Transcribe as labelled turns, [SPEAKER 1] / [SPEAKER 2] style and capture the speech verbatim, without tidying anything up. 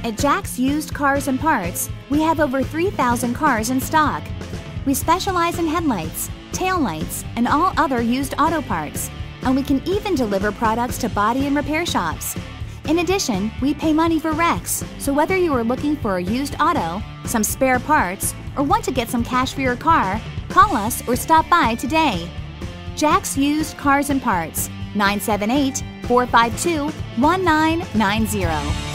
[SPEAKER 1] At Jack's Used Cars and Parts, we have over three thousand cars in stock. We specialize in headlights, taillights, and all other used auto parts, and we can even deliver products to body and repair shops. In addition, we pay money for wrecks, so whether you are looking for a used auto, some spare parts, or want to get some cash for your car, call us or stop by today. Jack's Used Cars and Parts, nine seven eight, four five two, one nine nine zero.